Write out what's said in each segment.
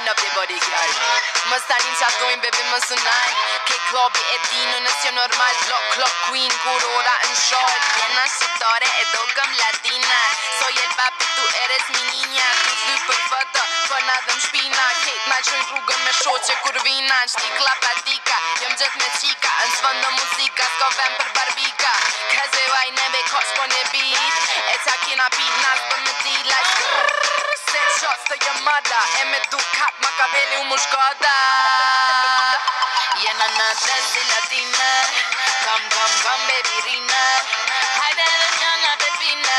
up the body, girl. Më stanin që atojnë, bebe më sunaj. Ke klobi e dinu nësjo normal. Block queen, kur ora në shol. Jena shqiptare e dogëm latina. Soy el papi, tu eres mi niña. Tu thy për foto, për na dhëm shpina. Kejt na qojnë rrugën me shoqe kur vina. Në shtikla patika, jëm gjët me qika. Në sfëndo muzika, s'ko vem për barbika. Kaze vaj nebe kosh po ne beat. E qa kina beat, nas bëm me di like se shots të jëmada. E me du kap, Makaveli u mu shkoda. Jena në desi latina. Come, baby Rina. Hajde dhe njëna pepina.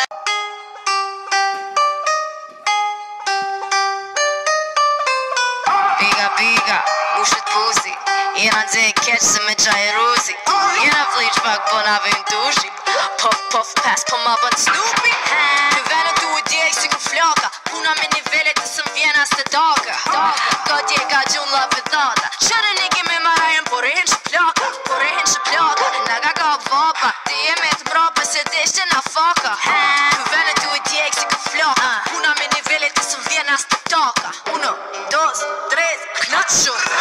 Biga, ushit pusi. Jena dzej keq se me qaj e ruzi. Jena vliq pak po na vim dushi. Puff, pass po ma bën Snoopy. Në venën tu e djej si ku floka. Puna me nivellet të sëm vjena së doga. Ka dje ka gjun la vedata. Qërë niki me marajën por e hin që ploka. Naga ka vopa. Ti e me të mrope se deshte na foka. Në venën tu e djej si ku floka. Puna me nivellet të sëm vjena së doga. 1, 2, 3, knat shumë.